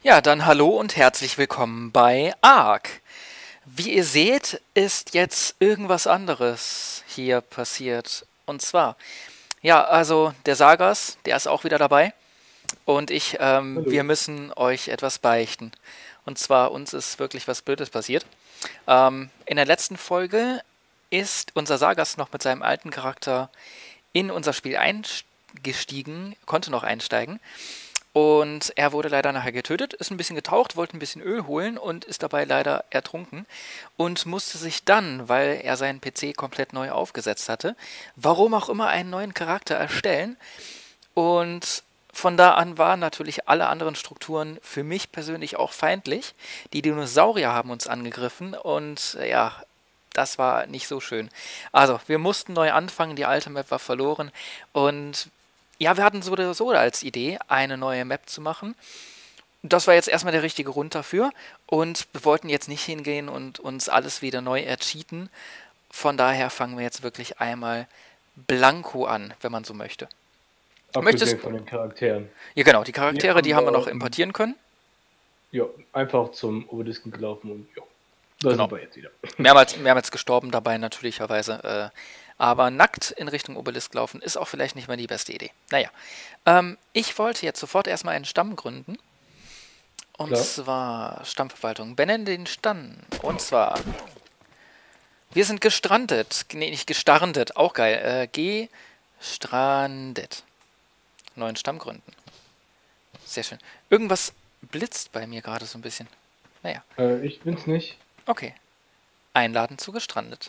Ja, dann hallo und herzlich willkommen bei Ark. Wie ihr seht, ist jetzt irgendwas anderes hier passiert. Und zwar, ja, also der Sagas, der ist auch wieder dabei. Und wir Hallo. müssen euch etwas beichten. Und zwar, uns ist wirklich was Blödes passiert. In der letzten Folge ist unser Sagas noch mit seinem alten Charakter in unser Spiel eingestiegen, konnte noch einsteigen. Und er wurde leider nachher getötet, ist ein bisschen getaucht, wollte ein bisschen Öl holen und ist dabei leider ertrunken und musste sich dann, weil er seinen PC komplett neu aufgesetzt hatte, warum auch immer einen neuen Charakter erstellen. Und von da an waren natürlich alle anderen Strukturen für mich persönlich auch feindlich. Die Dinosaurier haben uns angegriffen und ja, das war nicht so schön. Also, wir mussten neu anfangen, die alte Map war verloren und ja, wir hatten so oder so als Idee, eine neue Map zu machen. Das war jetzt erstmal der richtige Grund dafür und wir wollten jetzt nicht hingehen und uns alles wieder neu ercheaten. Von daher fangen wir jetzt wirklich einmal blanko an, wenn man so möchte. Möchtest Abgesehen von den Charakteren. Ja, genau, die Wir Charaktere, haben die haben wir noch importieren können. ja, einfach zum Obelisken gelaufen und ja, da Genau. sind wir jetzt wieder. Mehrmals gestorben dabei natürlicherweise. Aber nackt in Richtung Obelisk laufen ist auch vielleicht nicht mehr die beste Idee. Naja, ich wollte jetzt sofort erstmal einen Stamm gründen. Und Klar. zwar Stammverwaltung. Benenne den Stamm. Und zwar, wir sind gestrandet. Nee, nicht gestrandet, auch geil. Gestrandet. Neuen Stamm gründen. Sehr schön. Irgendwas blitzt bei mir gerade so ein bisschen. Naja, Ich bin's nicht. okay. Einladen zu gestrandet.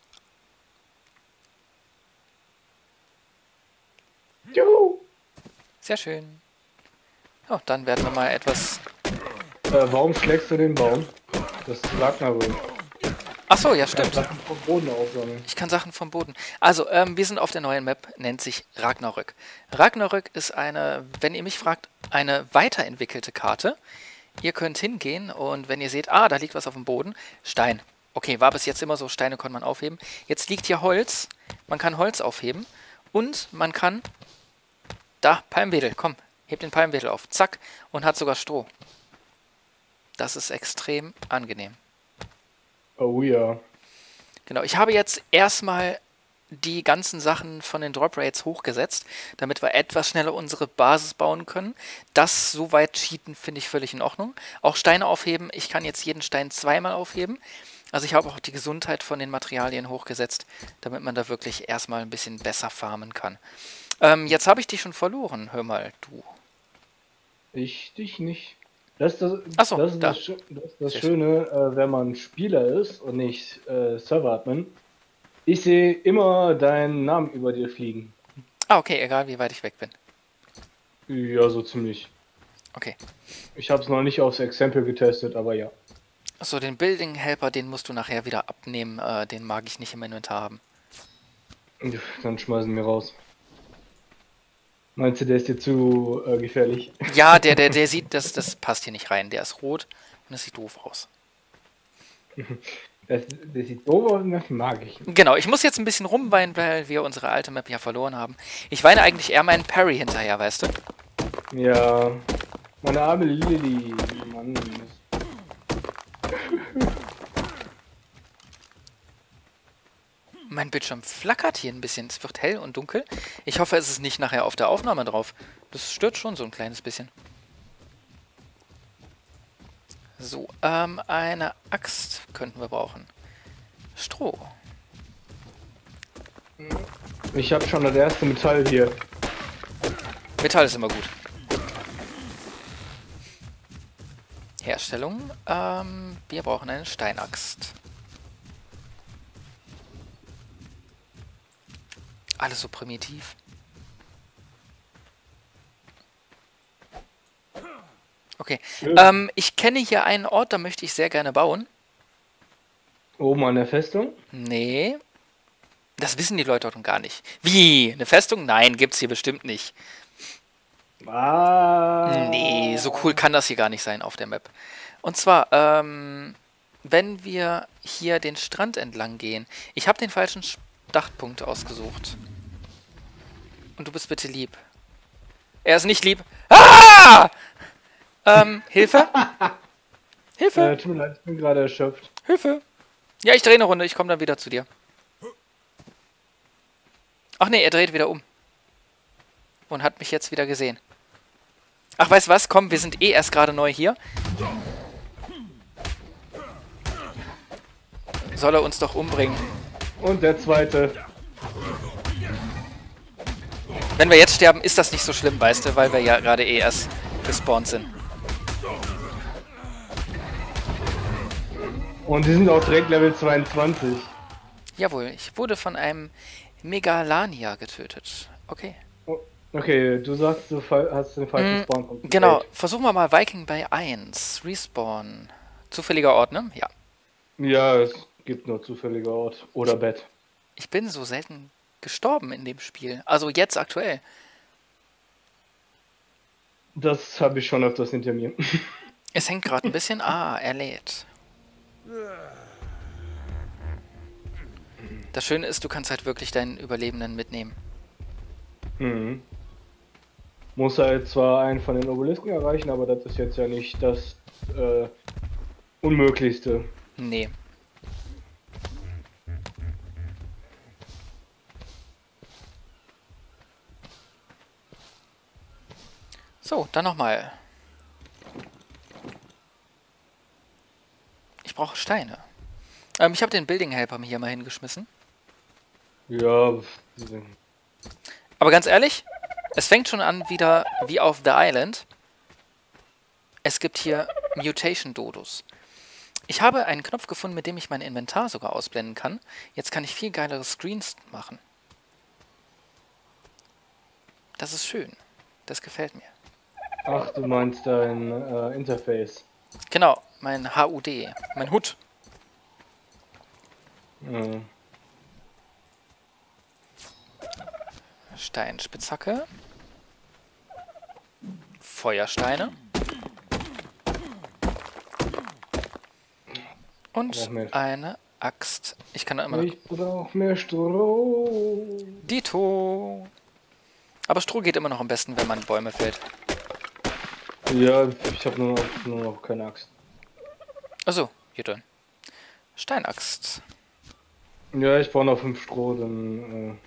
Juhu! Sehr schön. Oh, dann werden wir mal etwas. Warum schlägst du den Baum? Das sagt mal wohl. Ach so, ja, Du kannst stimmt. Sachen vom Boden aufsammeln. Ich kann Sachen vom Boden. Also, wir sind auf der neuen Map, nennt sich Ragnarök. Ragnarök ist eine, wenn ihr mich fragt, eine weiterentwickelte Karte. Ihr könnt hingehen und wenn ihr seht, da liegt was auf dem Boden, Stein. Okay, war bis jetzt immer so, Steine konnte man aufheben. Jetzt liegt hier Holz, man kann Holz aufheben und man kann, da, Palmwedel, komm, hebt den Palmwedel auf, zack, und hat sogar Stroh. Das ist extrem angenehm. Oh ja. Genau, ich habe jetzt erstmal die ganzen Sachen von den Drop Rates hochgesetzt, damit wir etwas schneller unsere Basis bauen können. Das so weit cheaten finde ich völlig in Ordnung. Auch Steine aufheben, ich kann jetzt jeden Stein zweimal aufheben. Also ich habe auch die Gesundheit von den Materialien hochgesetzt, damit man da wirklich erstmal ein bisschen besser farmen kann. Jetzt habe ich dich schon verloren, hör mal, du. Ich dich nicht. Das ist das, Achso, das, ist da. das, das, ist das Sehr schön. Schöne, wenn man Spieler ist und nicht Server-Admin. Ich sehe immer deinen Namen über dir fliegen. Okay, egal wie weit ich weg bin. Ja, so ziemlich. Okay. Ich habe es noch nicht aufs Exempel getestet, aber ja. Achso, den Building Helper, den musst du nachher wieder abnehmen. Den mag ich nicht im Inventar haben. Dann schmeißen wir raus. Meinst du, der ist dir zu gefährlich? Ja, der sieht, das passt hier nicht rein. Der ist rot und das sieht doof aus. Das sieht doof aus und das mag ich nicht. Genau, ich muss jetzt ein bisschen rumweinen, weil wir unsere alte Map ja verloren haben. Ich weine eigentlich eher meinen Parry hinterher, weißt du? Ja, meine arme Lilly. Mann. Mein Bildschirm flackert hier ein bisschen. Es wird hell und dunkel. Ich hoffe, es ist nicht nachher auf der Aufnahme drauf. Das stört schon so ein kleines bisschen. So, eine Axt könnten wir brauchen. Stroh. Ich habe schon das erste Metall hier. Metall ist immer gut. Herstellung. Wir brauchen eine Steinaxt. Alles so primitiv. Okay. Ich kenne hier einen Ort, da möchte ich sehr gerne bauen. Oben an der Festung. Nee, das wissen die Leute doch gar nicht. Wie? Eine Festung? Nein, gibt's hier bestimmt nicht. Nee, so cool Ah. kann das hier gar nicht sein auf der Map. Und zwar, wenn wir hier den Strand entlang gehen. Ich habe den falschen Startpunkt ausgesucht. Und du bist bitte lieb. Er ist nicht lieb. Ah! Hilfe? Hilfe! Tut mir leid, ich bin gerade erschöpft. Hilfe! Ja, ich drehe eine Runde, ich komme dann wieder zu dir. Ach nee, er dreht wieder um. Und hat mich jetzt wieder gesehen. Ach, weißt du was? Komm, wir sind eh erst gerade neu hier. Soll er uns doch umbringen. Und der zweite. Wenn wir jetzt sterben, ist das nicht so schlimm, weißt du, weil wir ja gerade eh erst gespawnt sind. Und die sind auch direkt Level 22. Jawohl, ich wurde von einem Megalania getötet. Okay. Oh, okay, du sagst, du hast den falschen Spawn. Genau, versuchen wir mal Viking bei 1. Respawn. Zufälliger Ort, ne? Ja. Ja, es gibt nur zufälliger Ort. Oder Bett. Ich bin so selten gestorben in dem Spiel. Also jetzt aktuell. Das habe ich schon öfters hinter mir. Es hängt gerade ein bisschen. Ah, er lädt. Das Schöne ist, du kannst halt wirklich deinen Überlebenden mitnehmen. Mhm. Muss halt zwar einen von den Obelisken erreichen, aber das ist jetzt ja nicht das Unmöglichste. Nee. So, dann nochmal. Ich brauche Steine. Ich habe den Building Helper hier mal hingeschmissen. Ja. Aber ganz ehrlich, es fängt schon an wieder wie auf The Island. Es gibt hier Mutation-Dodos. Ich habe einen Knopf gefunden, mit dem ich mein Inventar sogar ausblenden kann. Jetzt kann ich viel geilere Screens machen. Das ist schön. Das gefällt mir. Ach, du meinst dein Interface. Genau, mein HUD, mein HUD. Ja. Steinspitzhacke. Feuersteine. Und eine Axt. Ich kann da immer... Ich brauche mehr Stroh. Dito. Aber Stroh geht immer noch am besten, wenn man Bäume fällt. Ja, ich habe nur noch keine Axt. Achso, hier drin. Steinaxt. Ja, ich brauche noch 5 Stroh, dann...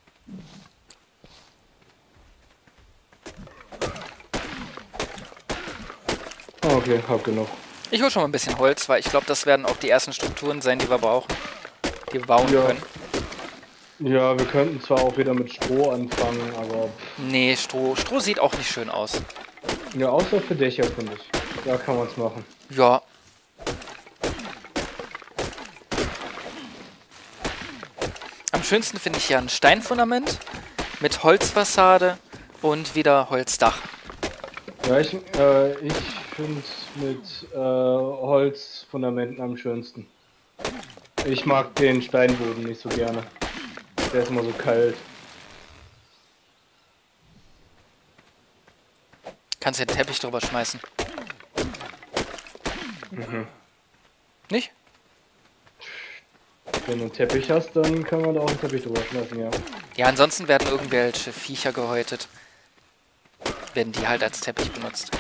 Okay, hab genug. Ich hole schon mal ein bisschen Holz, weil ich glaube, das werden auch die ersten Strukturen sein, die wir brauchen. Die wir bauen können. Ja, wir könnten zwar auch wieder mit Stroh anfangen, aber... Nee, Stroh sieht auch nicht schön aus. Ja, außer für Dächer, finde ich. Da kann man es machen. Ja. Am schönsten finde ich ja ein Steinfundament mit Holzfassade und wieder Holzdach. Ja, ich finde mit Holzfundamenten am schönsten. Ich mag den Steinboden nicht so gerne. Der ist immer so kalt. Kannst ja den Teppich drüber schmeißen. Mhm. Nicht? Wenn du einen Teppich hast, dann kann man da auch einen Teppich drüber schmeißen, ja. Ja, ansonsten werden irgendwelche Viecher gehäutet. Werden die halt als Teppich benutzt.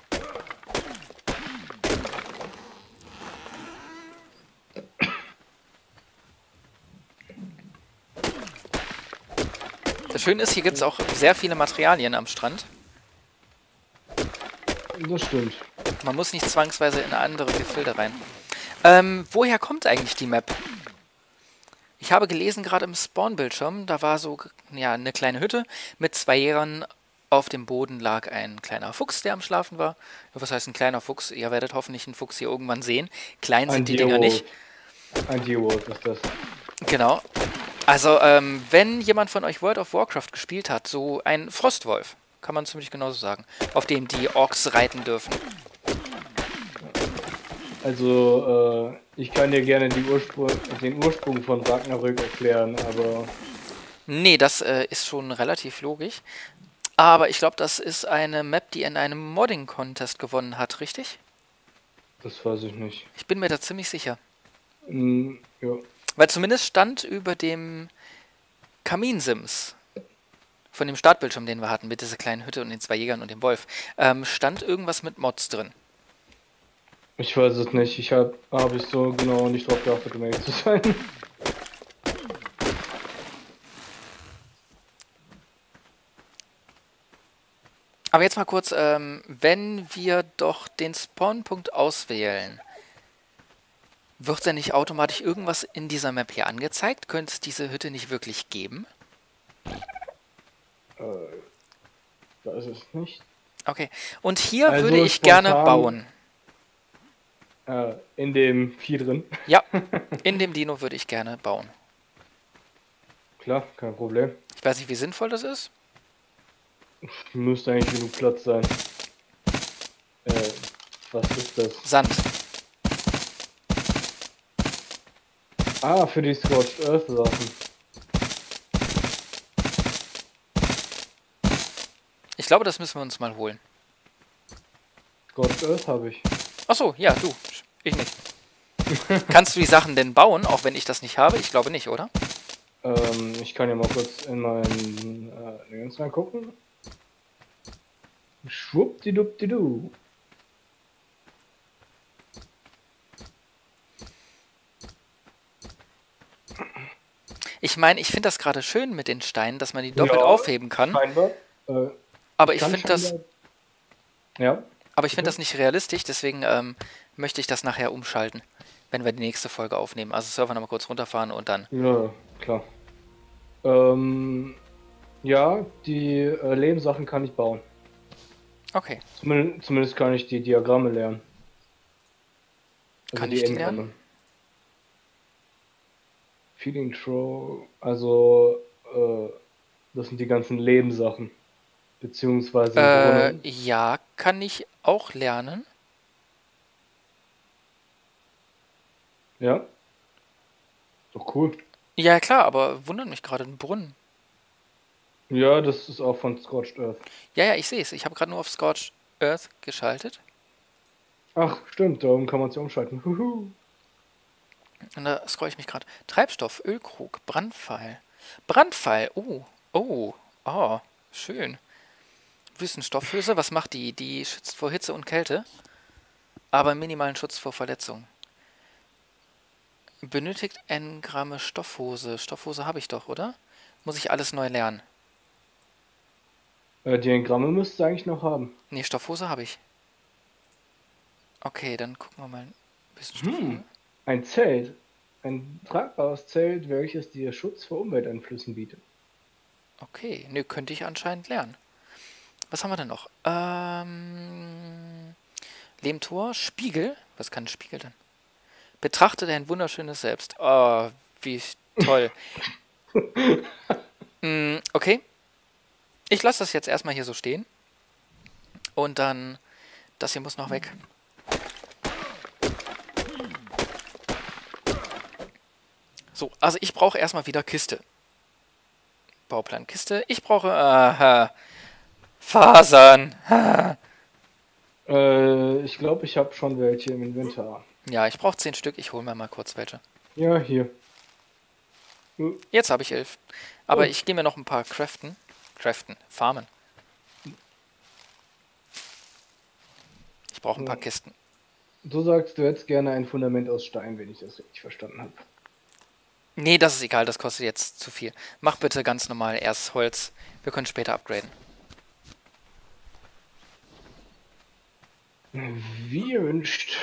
Das Schöne ist, hier gibt es auch sehr viele Materialien am Strand. Das stimmt. Man muss nicht zwangsweise in andere Gefilde rein. Woher kommt eigentlich die Map? Ich habe gelesen, gerade im Spawn-Bildschirm, da war so ja, eine kleine Hütte mit 2 Jägern. Auf dem Boden lag ein kleiner Fuchs, der am Schlafen war. Ja, was heißt ein kleiner Fuchs? Ihr werdet hoffentlich einen Fuchs hier irgendwann sehen. Klein sind die Dinger nicht. Ein Deerwolf ist das. Genau. Also, wenn jemand von euch World of Warcraft gespielt hat, so ein Frostwolf, kann man ziemlich genauso sagen, auf dem die Orks reiten dürfen. Also, ich kann dir gerne den Ursprung von Ragnarök erklären, aber... Nee, das ist schon relativ logisch. Aber ich glaube, das ist eine Map, die in einem Modding-Contest gewonnen hat, richtig? Das weiß ich nicht. Ich bin mir da ziemlich sicher. Ja. Weil zumindest stand über dem Kaminsims von dem Startbildschirm, den wir hatten, mit dieser kleinen Hütte und den 2 Jägern und dem Wolf, stand irgendwas mit Mods drin. Ich weiß es nicht. Hab ich so genau nicht drauf geachtet, um ehrlich zu sein. Aber jetzt mal kurz, wenn wir doch den Spawnpunkt auswählen, wird denn nicht automatisch irgendwas in dieser Map hier angezeigt? Könnte es diese Hütte nicht wirklich geben? Weiß es nicht. Okay, und hier Also würde ich spontan, gerne bauen. In dem Vieh drin. Ja, in dem Dino würde ich gerne bauen. Klar, kein Problem. Ich weiß nicht, wie sinnvoll das ist. Müsste eigentlich genug Platz sein. Was ist das? Sand. Ah, für die Scorched Earth Sachen. Ich glaube, das müssen wir uns mal holen. Scorched Earth habe ich. Achso, ja, du. Ich nicht. Kannst du die Sachen denn bauen, auch wenn ich das nicht habe? Ich glaube nicht, oder? Ich kann ja mal kurz in meinen Dingens reingucken. Schwuppdiwuppdidu. Ich meine, ich finde das gerade schön mit den Steinen, dass man die doppelt Ja, aufheben kann. Scheinbar. Aber ich Kann finde das, scheinbar- Ja. aber ich finde das nicht realistisch, deswegen möchte ich das nachher umschalten, wenn wir die nächste Folge aufnehmen. Also Server nochmal kurz runterfahren und dann. Ja, klar. Ja, die Lehmsachen kann ich bauen. Okay. Zumindest kann ich die Diagramme lernen. Kann ich die lernen? Engramme. Feeding Throw, also das sind die ganzen Lehmsachen. Beziehungsweise Brunnen. Ja, kann ich auch lernen. Ja. Doch cool. Ja, klar, aber wundert mich gerade, ein Brunnen. Ja, das ist auch von Scorched Earth. Ja, ja, ich sehe es. Ich habe gerade nur auf Scorched Earth geschaltet. Ach, stimmt, darum kann man es ja umschalten. Huhu. Und da scroll ich mich gerade. Treibstoff, Ölkrug, Brandpfeil. Brandpfeil, oh, schön. Wüstenstoffhülse, was macht die? Die schützt vor Hitze und Kälte, aber minimalen Schutz vor Verletzungen. Benötigt Engramme Stoffhose. Stoffhose habe ich doch, oder? Muss ich alles neu lernen? Diagramme müsst ihr eigentlich noch haben. Nee, Stoffhose habe ich. Okay, dann gucken wir mal ein bisschen Stoffhose. Ein Zelt. Ein tragbares Zelt, welches dir Schutz vor Umwelteinflüssen bietet. Okay, nö, könnte ich anscheinend lernen. Was haben wir denn noch? Lehmtor, Spiegel. Was kann ein Spiegel denn? Betrachte dein wunderschönes Selbst. Oh, wie toll. Okay. Ich lasse das jetzt erstmal hier so stehen. Und dann, das hier muss noch weg. So, also ich brauche erstmal wieder Kiste. Bauplan Kiste. Ich brauche Fasern. Ich glaube, ich habe schon welche im Inventar. Ja, ich brauche 10 Stück. Ich hole mir mal kurz welche. Ja, hier. Jetzt habe ich 11. Aber ich gehe mir noch ein paar craften. Farmen. Ich brauche ein paar Kisten. Du sagst, du hättest gerne ein Fundament aus Stein, wenn ich das richtig verstanden habe. Nee, das ist egal, das kostet jetzt zu viel. Mach bitte ganz normal erst Holz. Wir können später upgraden. Wie erwünscht.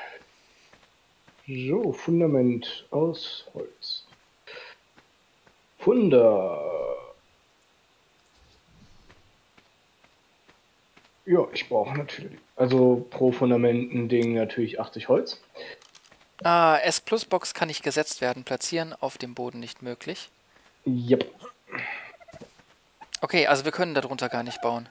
So, Fundament aus Holz. Ja, ich brauche natürlich. Also pro Fundamenten-Ding natürlich 80 Holz. S-Plus-Box kann nicht gesetzt werden. Platzieren auf dem Boden nicht möglich. Yep. Okay, also wir können darunter gar nicht bauen.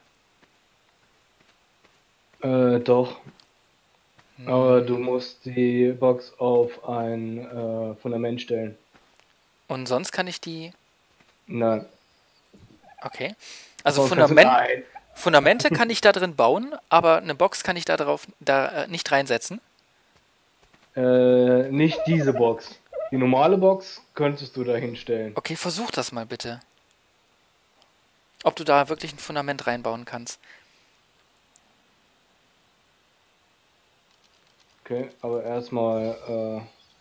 Doch. Aber du musst die Box auf ein Fundament stellen. Und sonst kann ich die... Nein. Okay. Also Sonst kannst du- Nein. Fundamente kann ich da drin bauen, aber eine Box kann ich da nicht reinsetzen. Nicht diese Box. Die normale Box könntest du da hinstellen. Okay, versuch das mal bitte. Ob du da wirklich ein Fundament reinbauen kannst. Okay, aber erstmal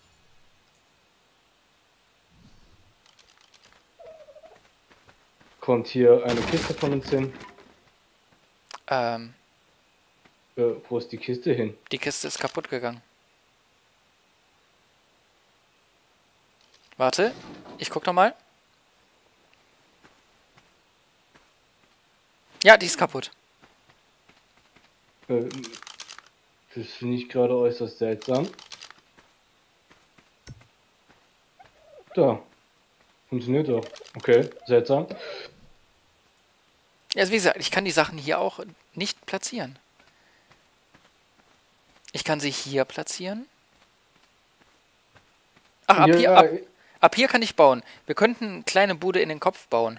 kommt hier eine Kiste von uns hin. Wo ist die Kiste hin? Die Kiste ist kaputt gegangen. Warte, ich guck noch mal. Ja, die ist kaputt. Das finde ich gerade äußerst seltsam. Da. Funktioniert doch. Okay, seltsam. Also wie gesagt, ich kann die Sachen hier auch nicht platzieren. Ich kann sie hier platzieren. Ach, ab hier kann ich bauen. Wir könnten eine kleine Bude in den Kopf bauen.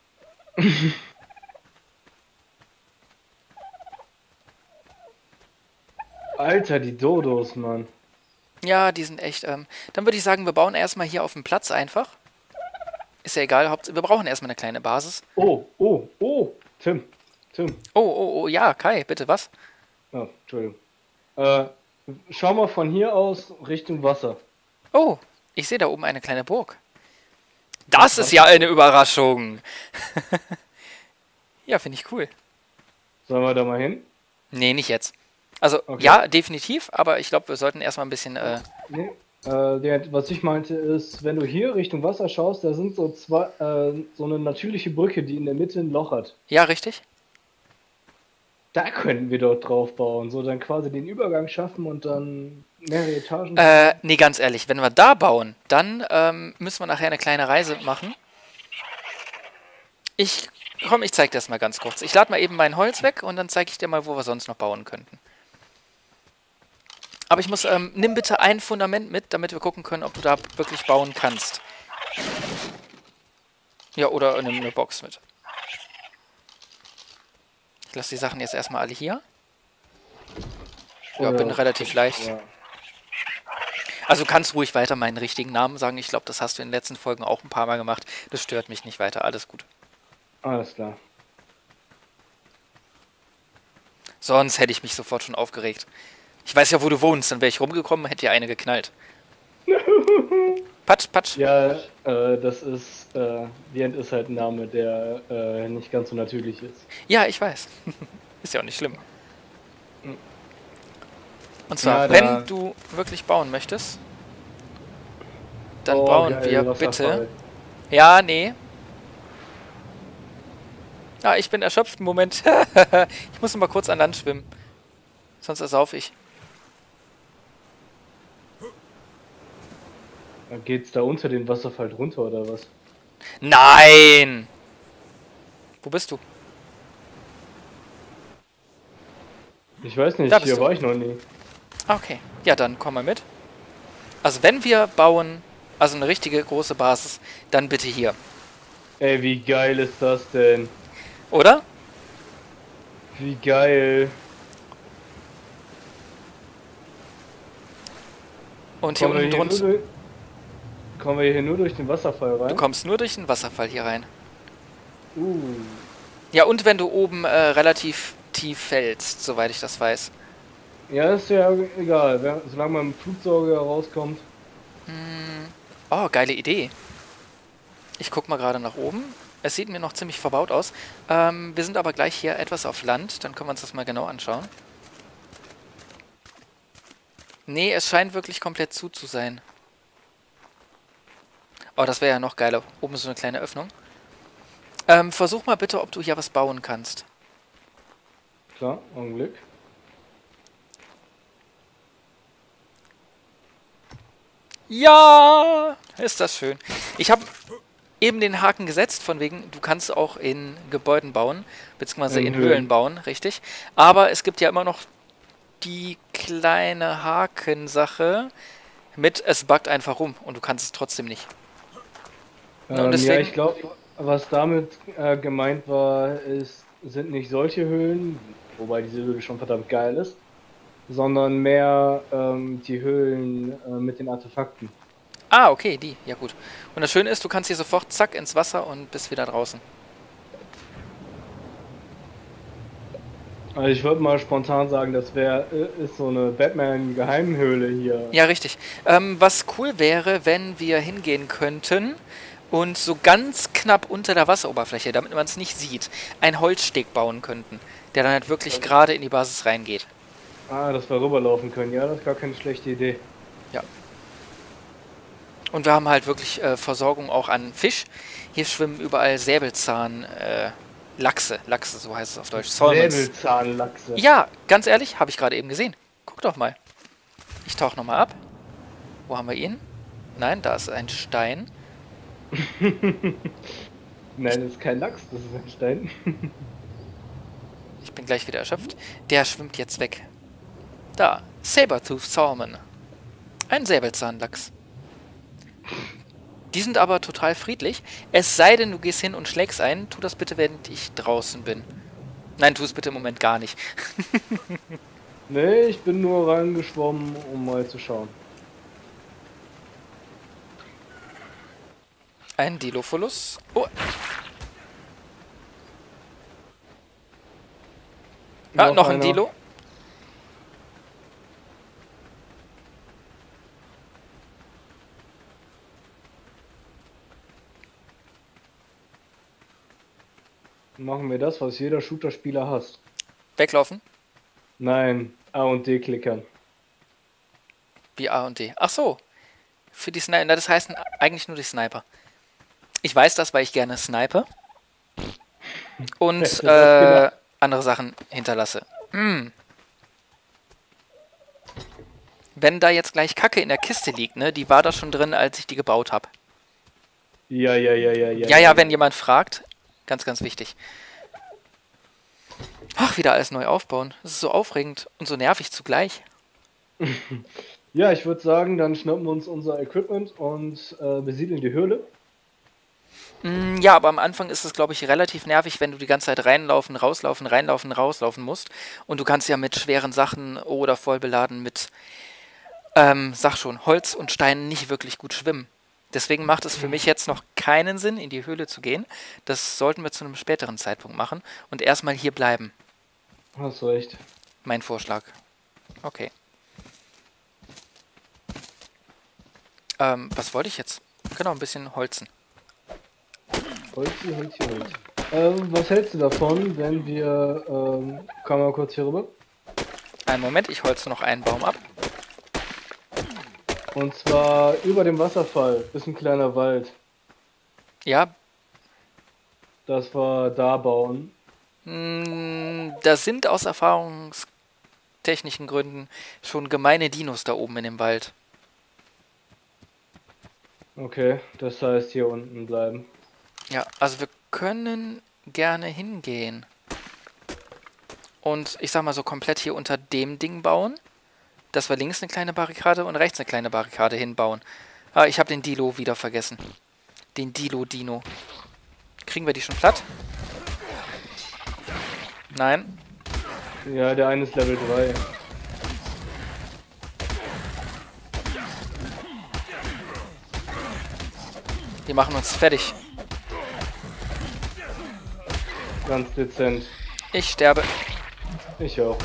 Alter, die Dodos, Mann. Ja, die sind echt. Dann würde ich sagen, wir bauen erstmal hier auf dem Platz einfach. Ist ja egal, wir brauchen erstmal eine kleine Basis. Oh, Tim. Oh, ja, Kai, bitte, was? Oh, Entschuldigung. Schau mal von hier aus Richtung Wasser. Oh, ich sehe da oben eine kleine Burg. Das ist ja eine Überraschung. Ja, finde ich cool. Sollen wir da mal hin? Nee, nicht jetzt. Also, Okay. ja, definitiv, aber ich glaube, wir sollten erstmal ein bisschen... Nee. Was ich meinte ist, wenn du hier Richtung Wasser schaust, da sind so so eine natürliche Brücke, die in der Mitte ein Loch hat. Ja, richtig? Da könnten wir dort drauf bauen, so dann quasi den Übergang schaffen und dann mehrere Etagen. Nee, ganz ehrlich, wenn wir da bauen, dann müssen wir nachher eine kleine Reise machen. Komm, ich zeig dir das mal ganz kurz. Ich lade mal eben mein Holz weg und dann zeige ich dir mal, wo wir sonst noch bauen könnten. Aber ich muss, nimm bitte ein Fundament mit, damit wir gucken können, ob du da wirklich bauen kannst. Ja, oder nimm eine Box mit. Ich lasse die Sachen jetzt erstmal alle hier. Ja, bin relativ leicht. Ja. Also du kannst ruhig weiter meinen richtigen Namen sagen. Ich glaube, das hast du in den letzten Folgen auch ein paar Mal gemacht. Das stört mich nicht weiter. Alles gut. Alles klar. Sonst hätte ich mich sofort schon aufgeregt. Ich weiß ja, wo du wohnst. Dann wäre ich rumgekommen, hätte dir eine geknallt. Patsch, patsch. Ja, das ist, Vient ist halt ein Name, der nicht ganz so natürlich ist. Ja, ich weiß. Ist ja auch nicht schlimm. Und zwar, Ja, wenn du wirklich bauen möchtest, dann bauen geil, wir Wasserfall. bitte... Ja, nee. Ah, ich bin erschöpft. Moment. Ich muss noch mal kurz an Land schwimmen. Sonst ersaufe ich. Geht's da unter den Wasserfall drunter oder was? Nein! Wo bist du? Ich weiß nicht, Da bist hier du. war ich noch nie. Okay. Ja, dann komm mal mit. Also wenn wir bauen, also eine richtige große Basis, dann bitte hier. Ey, wie geil ist das denn? Oder? Wie geil. Und hier unten drunter... Kommen wir hier nur durch den Wasserfall rein? Du kommst nur durch den Wasserfall hier rein. Uh. Ja, und wenn du oben relativ tief fällst, soweit ich das weiß. Ja, ist ja egal, solange man mit dem Flutsauger rauskommt. Oh, geile Idee. Ich guck mal gerade nach oben. Es sieht mir noch ziemlich verbaut aus. Wir sind aber gleich hier etwas auf Land. Dann können wir uns das mal genau anschauen. Nee, es scheint wirklich komplett zu sein. Oh, das wäre ja noch geiler. Oben so eine kleine Öffnung. Versuch mal bitte, ob du hier was bauen kannst. Klar, Augenblick. Ja, ist das schön. Ich habe eben den Haken gesetzt, von wegen, du kannst auch in Gebäuden bauen, beziehungsweise in Höhlen bauen, richtig. Aber es gibt ja immer noch die kleine Hakensache mit, es buggt einfach rum und du kannst es trotzdem nicht. Und deswegen, Ja, ich glaube, was damit gemeint war, sind nicht solche Höhlen, wobei diese Höhle schon verdammt geil ist, sondern mehr die Höhlen mit den Artefakten. Ah, okay, die, ja gut. Und das Schöne ist, du kannst hier sofort zack ins Wasser und bist wieder draußen. Also ich würde mal spontan sagen, das ist so eine Batman-Geheimhöhle hier. Ja, richtig. Was cool wäre, wenn wir hingehen könnten und so ganz knapp unter der Wasseroberfläche, damit man es nicht sieht, einen Holzsteg bauen könnten, der dann halt wirklich gerade in die Basis reingeht. Ah, dass wir rüberlaufen können. Ja, das ist gar keine schlechte Idee. Ja. Und wir haben halt wirklich Versorgung auch an Fisch. Hier schwimmen überall Säbelzahn, Lachse, so heißt es auf Deutsch. Salmons. Säbelzahnlachse. Ja, ganz ehrlich, habe ich gerade eben gesehen. Guck doch mal. Ich tauche nochmal ab. Wo haben wir ihn? Nein, da ist ein Stein. Nein, das ist kein Lachs, das ist ein Stein. Ich bin gleich wieder erschöpft. Der schwimmt jetzt weg. Da, Sabertooth Salmon. Ein Säbelzahnlachs. Die sind aber total friedlich. Es sei denn, du gehst hin und schlägst ein. Tu das bitte, während ich draußen bin. Nein, tu es bitte im Moment gar nicht. Nee, ich bin nur reingeschwommen, um mal zu schauen. Ein Dilopholos. Oh. Ah, noch ein einer. Dilo. Machen wir das, was jeder Shooter-Spieler hasst. Weglaufen. Nein, A und D klickern. Wie A und D. Ach so. Für die Sniper. Das heißt eigentlich nur die Sniper. Ich weiß das, weil ich gerne snipe. Und andere Sachen hinterlasse. Wenn da jetzt gleich Kacke in der Kiste liegt, ne? Die war da schon drin, als ich die gebaut habe. Ja. Ja, wenn jemand fragt. Ganz, ganz wichtig. Ach, wieder alles neu aufbauen. Das ist so aufregend und so nervig zugleich. Ja, ich würde sagen, dann schnappen wir uns unser Equipment und besiedeln die Höhle. Ja, aber am Anfang ist es, glaube ich, relativ nervig, wenn du die ganze Zeit reinlaufen, rauslaufen, reinlaufen, rauslaufen musst. Und du kannst ja mit schweren Sachen oder voll beladen mit, sag schon, Holz und Steinen nicht wirklich gut schwimmen. Deswegen macht es für mich jetzt noch keinen Sinn, in die Höhle zu gehen. Das sollten wir zu einem späteren Zeitpunkt machen und erstmal hier bleiben. Hast recht. Mein Vorschlag. Okay. Was wollte ich jetzt? Genau, ein bisschen holzen. Holz. Was hältst du davon, wenn wir... komm mal kurz hier rüber. Einen Moment, ich holze noch einen Baum ab. Und zwar über dem Wasserfall ist ein kleiner Wald. Ja, Dass wir da bauen. da sind aus erfahrungstechnischen Gründen schon gemeine Dinos da oben in dem Wald. Okay, das heißt hier unten bleiben. Ja, also wir können gerne hingehen. Und ich sag mal so komplett hier unter dem Ding bauen. Dass wir links eine kleine Barrikade und rechts eine kleine Barrikade hinbauen. Ah, ich habe den Dilo wieder vergessen. Den Dino. Kriegen wir die schon platt? Nein. Ja, der eine ist Level 3. Die machen uns fertig. Ganz dezent. Ich sterbe. Ich auch.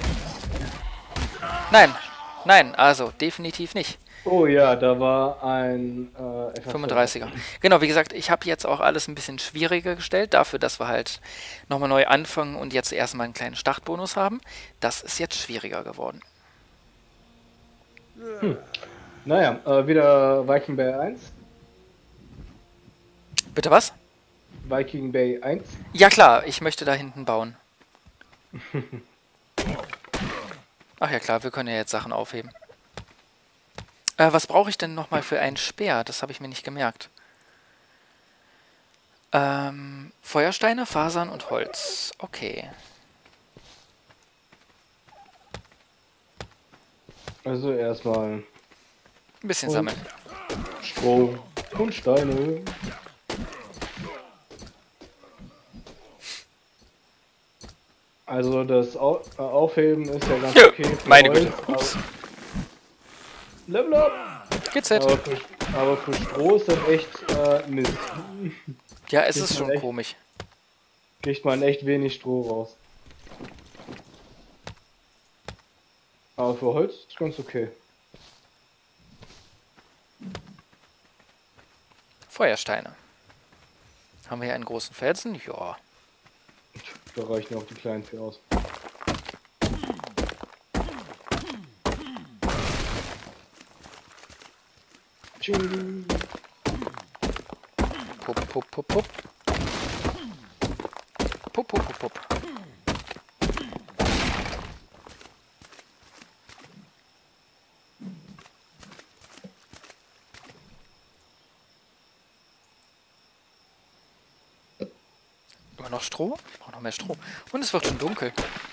Nein, also definitiv nicht. Oh ja, da war ein 35er. Genau, wie gesagt, ich habe jetzt auch alles ein bisschen schwieriger gestellt, dafür, dass wir halt nochmal neu anfangen und jetzt erstmal einen kleinen Startbonus haben. Das ist jetzt schwieriger geworden. Naja, wieder Viking Bay 1. Bitte was? Viking Bay 1. Ja klar, ich möchte da hinten bauen. Ach ja klar, wir können ja jetzt Sachen aufheben. Was brauche ich denn nochmal für einen Speer? Das habe ich mir nicht gemerkt. Feuersteine, Fasern und Holz. Okay. Also erstmal Ein bisschen sammeln. Stroh und Steine. Also das Aufheben ist ja ganz okay. Für Meine Holz, Güte. Ups. Level up! GZ. Aber für Stroh ist das echt Mist. Ja, es Kriegt ist man schon echt- komisch. Kriegt man echt wenig Stroh raus. Aber für Holz ist ganz okay. Feuersteine. Haben wir hier einen großen Felsen? Ja. Da reichen auch die kleinen für aus. Pup, pup, pup, pup. Pup, pup, pup, pup. Immer noch Stroh? Ich brauche noch mehr Stroh. Und es wird schon dunkel.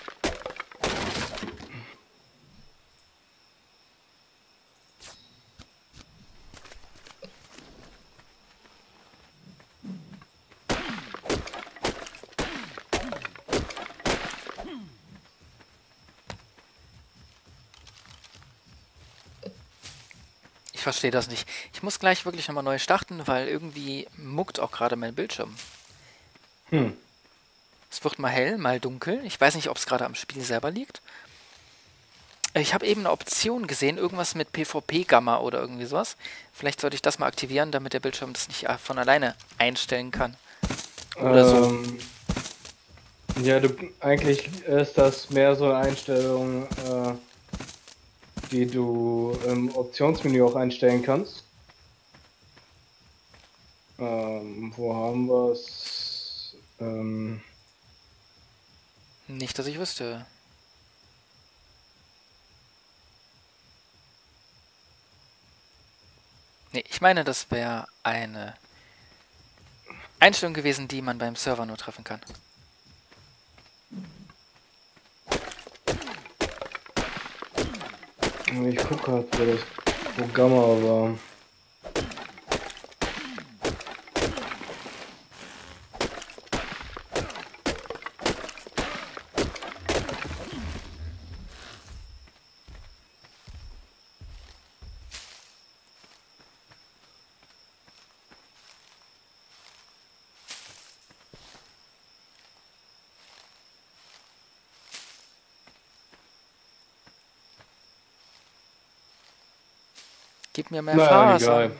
Ich verstehe das nicht. Ich muss gleich wirklich nochmal neu starten, weil irgendwie muckt auch gerade mein Bildschirm. Es wird mal hell, mal dunkel. Ich weiß nicht, ob es gerade am Spiel selber liegt. Ich habe eben eine Option gesehen, irgendwas mit PvP-Gamma oder irgendwie sowas. Vielleicht sollte ich das mal aktivieren, damit der Bildschirm das nicht von alleine einstellen kann. Oder so. Ja, eigentlich ist das mehr so eine Einstellung, die du im Optionsmenü auch einstellen kannst. Wo haben wir es? Nicht, dass ich wüsste. Nee, ich meine, das wäre eine Einstellung gewesen, die man beim Server nur treffen kann. Ich gucke halt, wo das Programm war. Gib mir mehr Naja, Faser. egal.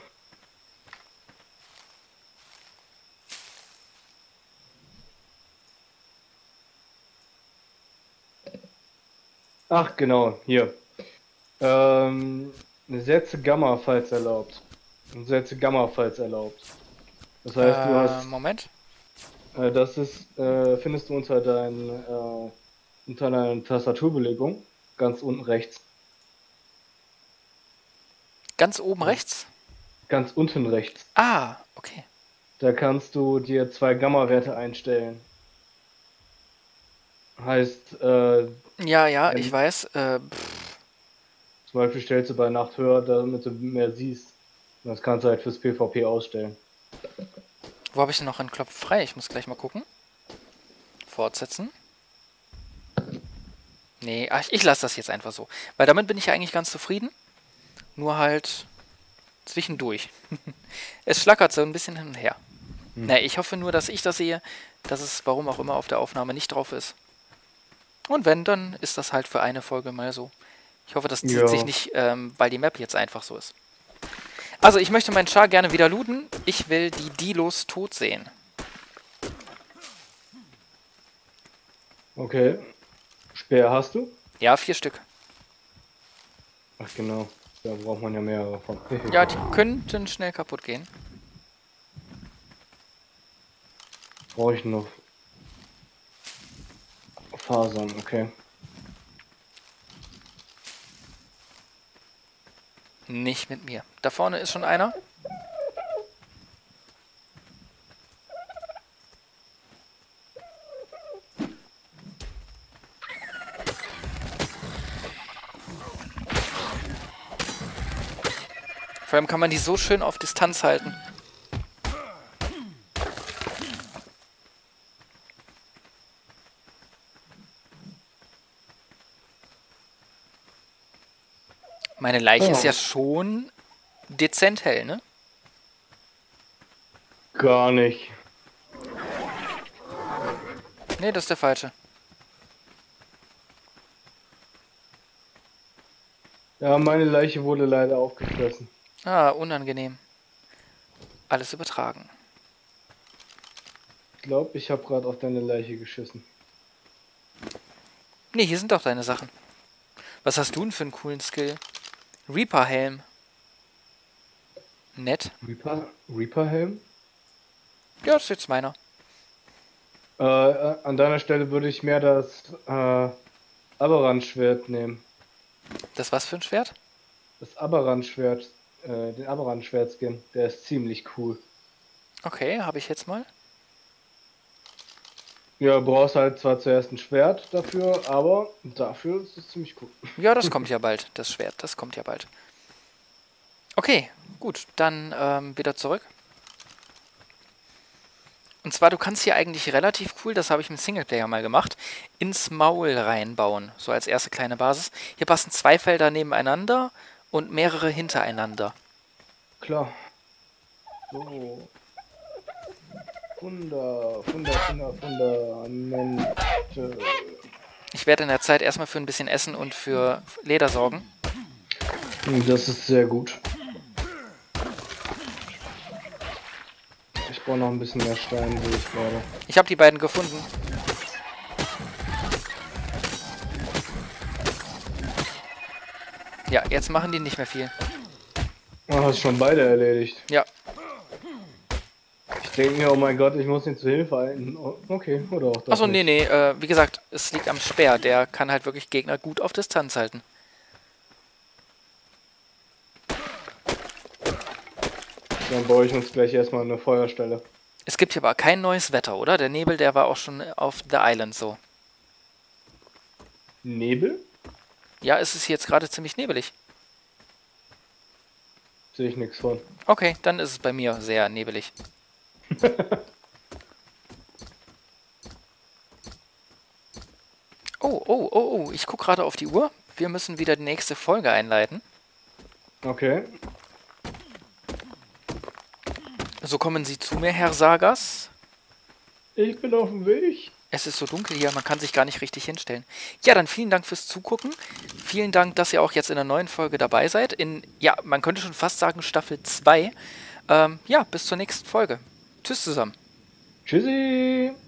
Ach, genau, hier. Setze Gamma, falls erlaubt. Und setze Gamma, falls erlaubt. Das heißt, du hast. Moment. Das ist, findest du unter deiner Tastaturbelegung, ganz unten rechts. Ganz oben rechts? Ganz unten rechts. Ah, okay. Da kannst du dir 2 Gamma-Werte einstellen. Heißt, Ja, ich weiß. zum Beispiel stellst du bei Nacht höher, damit du mehr siehst. Und das kannst du halt fürs PvP ausstellen. Wo habe ich denn noch einen Knopf frei? Ich muss gleich mal gucken. Fortsetzen. Nee, ich lasse das jetzt einfach so. Weil damit bin ich ja eigentlich ganz zufrieden. Nur halt zwischendurch. Es schlackert so ein bisschen hin und her. Na, ich hoffe nur, dass ich das sehe, dass es, warum auch immer, auf der Aufnahme nicht drauf ist. Und wenn, dann ist das halt für eine Folge mal so. Ich hoffe, das zieht sich nicht, weil die Map jetzt einfach so ist. Also, ich möchte meinen Char gerne wieder looten. Ich will die Dilos tot sehen. Okay. Speer hast du? Ja, 4 Stück. Ach genau. Da braucht man ja mehrere von. Ja, die könnten schnell kaputt gehen. Brauche ich noch Fasern, okay. Nicht mit mir. Da vorne ist schon einer. Vor allem kann man die so schön auf Distanz halten. Meine Leiche ist ja schon dezent hell, ne? Gar nicht. Ne, das ist der falsche. Ja, meine Leiche wurde leider aufgefressen. Ah, unangenehm. Alles übertragen. Ich glaube, ich habe gerade auf deine Leiche geschissen. Nee, hier sind doch deine Sachen. Was hast du denn für einen coolen Skill? Reaper-Helm. Nett. Reaper-Helm? Ja, das ist jetzt meiner. An deiner Stelle würde ich mehr das Aberan-Schwert nehmen. Das was für ein Schwert? Das Aberan-Schwert, den Aberan-Schwert-Skin. Der ist ziemlich cool. Okay, habe ich jetzt mal. Ja, du brauchst halt zwar zuerst ein Schwert dafür, aber dafür ist es ziemlich cool. Ja, das kommt ja bald. Das Schwert, das kommt ja bald. Okay, gut. Dann wieder zurück. Und zwar, du kannst hier eigentlich relativ cool, das habe ich im Singleplayer mal gemacht, ins Maul reinbauen. So als erste kleine Basis. Hier passen 2 Felder nebeneinander und mehrere hintereinander. Klar. So. Fundamente. Ich werde in der Zeit erstmal für ein bisschen Essen und für Leder sorgen. Das ist sehr gut. Ich brauche noch ein bisschen mehr Stein, sehe ich gerade. Ich habe die beiden gefunden. Ja, jetzt machen die nicht mehr viel. Oh, hast schon beide erledigt. Ja. Ich denke mir, oh mein Gott, ich muss ihn zu Hilfe halten. Oh, okay, oder auch das Achso, nee, nicht. nee. Wie gesagt, es liegt am Speer. Der kann halt wirklich Gegner gut auf Distanz halten. Dann baue ich uns gleich erstmal eine Feuerstelle. Es gibt hier aber kein neues Wetter, oder? Der Nebel, der war auch schon auf The Island so. Nebel? Ja, es ist hier jetzt gerade ziemlich nebelig. Sehe ich nichts von. Okay, dann ist es bei mir sehr nebelig. Oh, ich gucke gerade auf die Uhr. Wir müssen wieder die nächste Folge einleiten. Okay. So kommen Sie zu mir, Herr Sagas. Ich bin auf dem Weg. Es ist so dunkel hier, man kann sich gar nicht richtig hinstellen. Ja, dann vielen Dank fürs Zugucken. Vielen Dank, dass ihr auch jetzt in der neuen Folge dabei seid. Ja, man könnte schon fast sagen Staffel 2. Ja, bis zur nächsten Folge. Tschüss zusammen. Tschüssi.